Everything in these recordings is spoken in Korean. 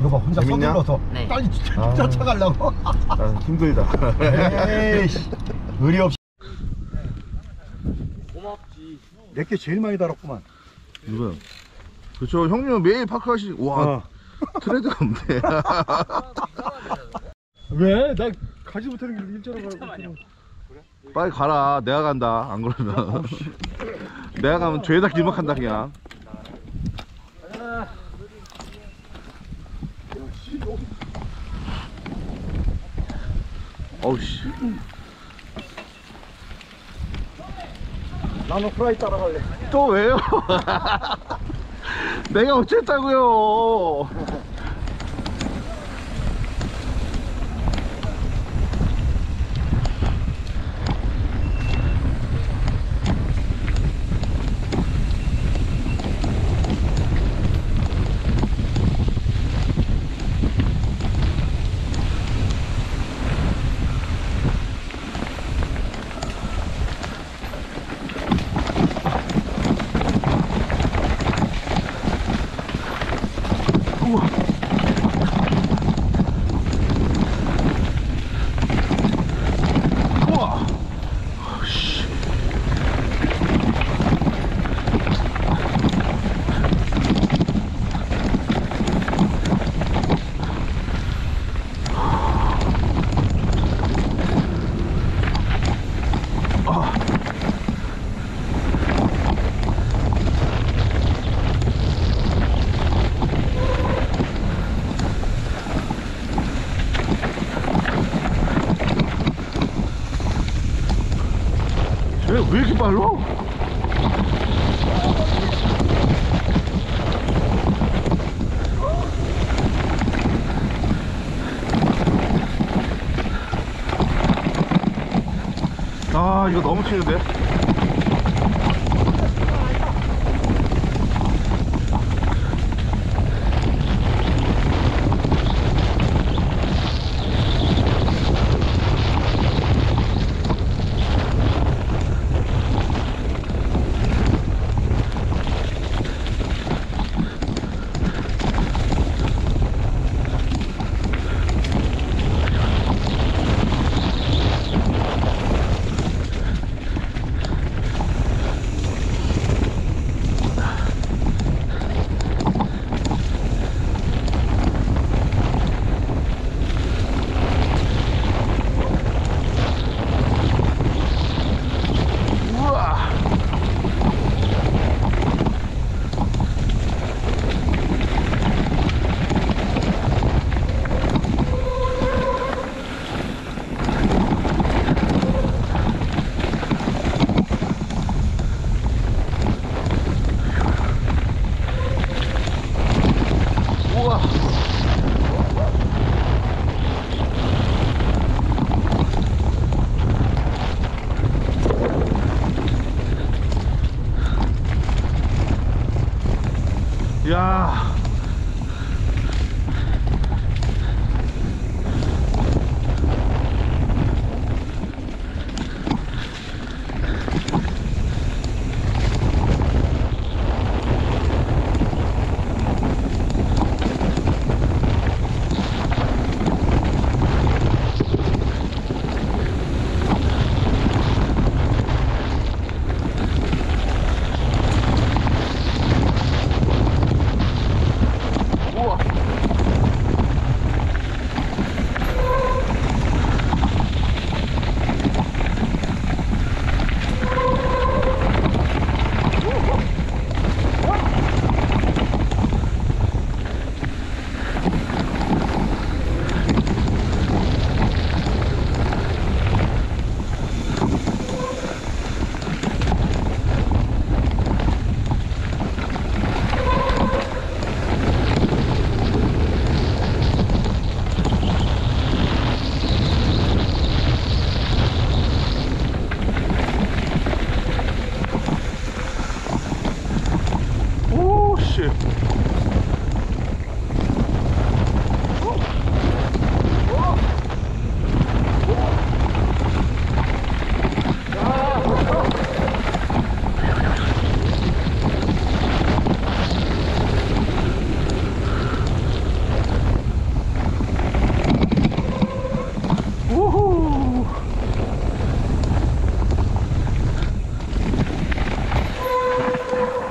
이거 봐, 혼자 재밌냐? 서둘러서 네. 빨리 쫓아가려고. 힘들다. 에이씨, 의리 없이. 고맙지. 내게 제일 많이 달았구만. 누구야? 그쵸, 형님은 매일 파크 하시. 와, 트레드가 없네. 왜? 나 가지 못하는 길 일자로 가고. 빨리 가라. 내가 간다. 안 그러면. 내가 가면 죄다 길막한다 그냥. 어우씨. 나는 후라이 따라갈래. 또 왜요? 내가 어쨌다고요? 우와. 씨. 왜 이렇게 빨라? 아, 이거 너무 튀는데? 야.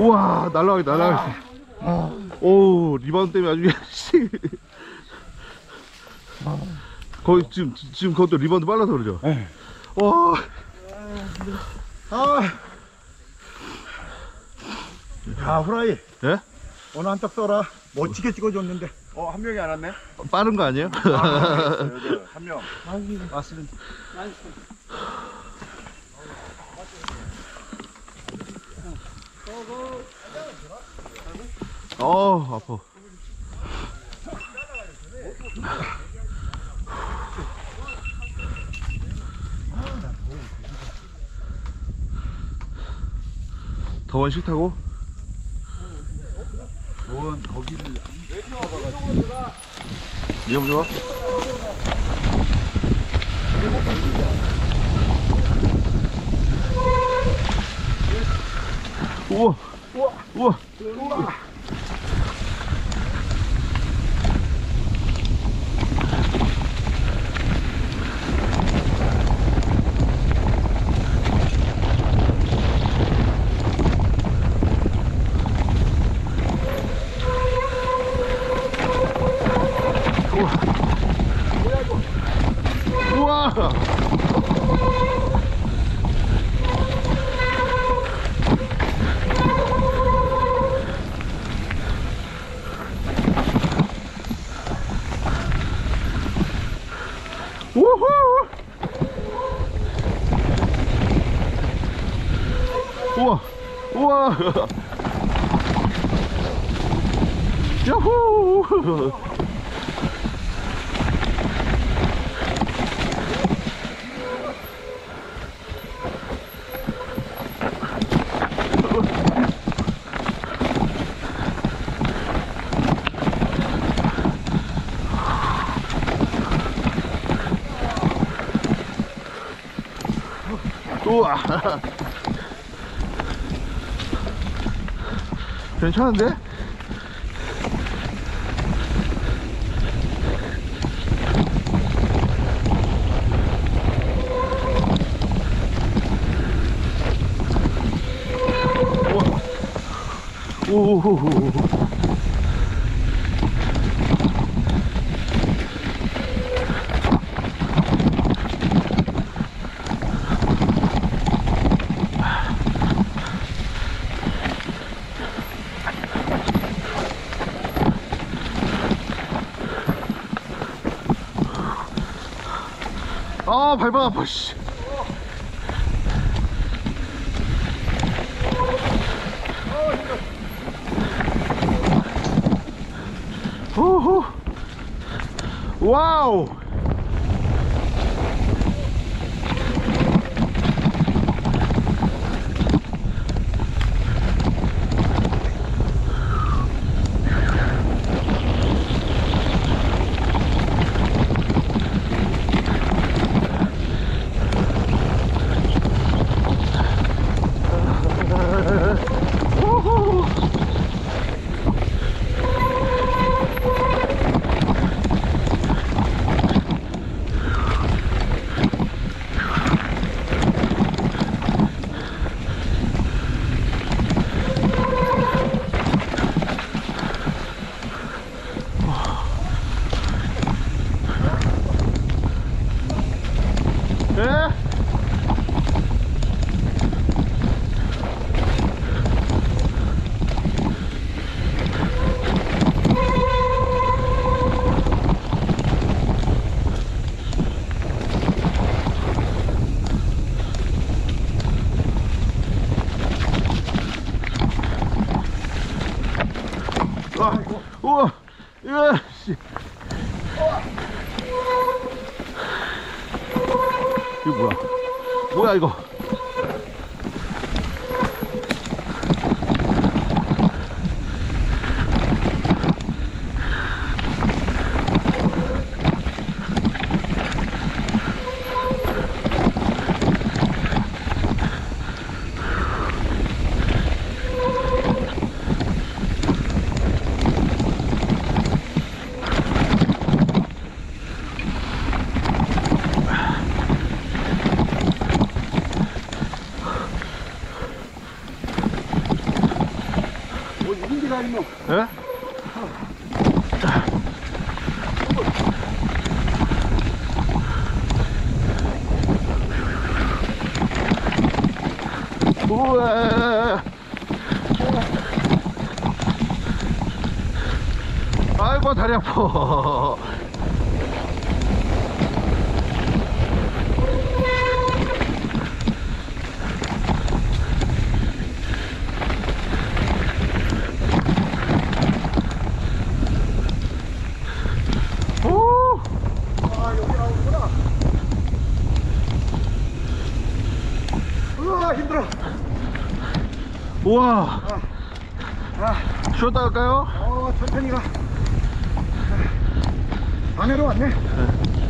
우와, 날라가겠다, 날라가겠다. 오, 리바운드 때문에 아주, 씨. 거의, 지금 그것도 리바운드 빨라서 그러죠? 네. 와. 야, 후라이. 예? 오늘 한턱 써라. 멋지게 찍어줬는데. 한 명이 안 왔네? 빠른 거 아니에요? 여기 한 명. 맞습니다. 아파. 더원 싫다고? 원 거기를. 이거 좋아? 우와, 우와, 우와. 우와. 우후. 우와, 우와. 야호. 우와. 괜찮은데? 오호호호. 아, 발바닥 아파, 씨. 호호. 와우. 예? 우와, 우와, 씨. 이거 뭐야? 뭐야 이거? 우와. 아이고 다리 아파. 오. 아, 여기 나오는구나. 우와, 힘들어. 우와. 아, 쉬었다 갈까요? 천천히 가. 반해로 왔네.